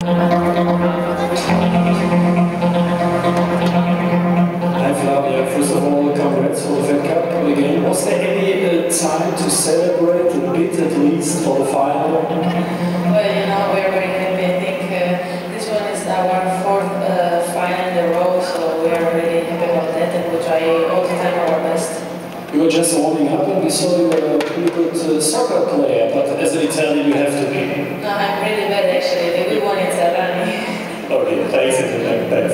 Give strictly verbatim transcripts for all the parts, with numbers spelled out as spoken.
Hi Flavia, first of all, congrats for the Fed Cup again. Was there any uh, time to celebrate a bit at least for the final? Well, you know, we're very happy. I think uh, this one is our fourth uh, final in a row, so we are really happy about that and we try all the time our best. You were just warming up and we saw you were a pretty good uh, soccer player, but as an Italian you have to be. No, I'm really bad actually. The good one is Rani. Okay, thanks, thanks.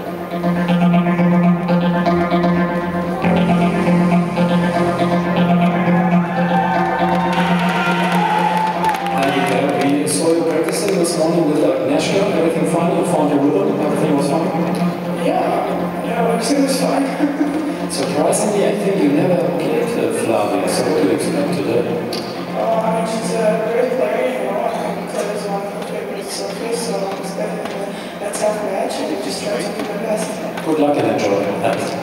We saw you practicing this morning with Agnieszka. Everything fine? You found your rhythm? Everything was fine? Yeah, yeah, everything was fine. Surprisingly, I think you never played uh, Flavia, so what do you expect today? Uh, I mean, she's a great player, you know, I think that is one of her favorite surface, so I'm expecting a tough match and we just try to do my best. Good luck and enjoy. Thanks.